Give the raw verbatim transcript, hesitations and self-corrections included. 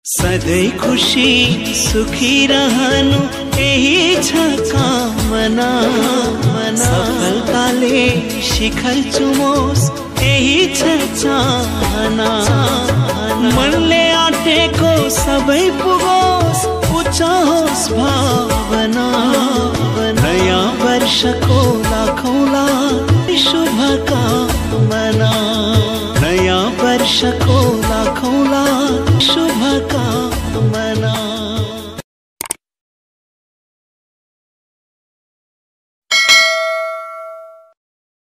सधैँ खुशी सुखी रहनु यही छ कामना। सफलताले शिखर चुमोस् यही छ चाहना। मनले आँटेको सबै पुगोस् उच्च होस् भावना। नयाँ वर्षको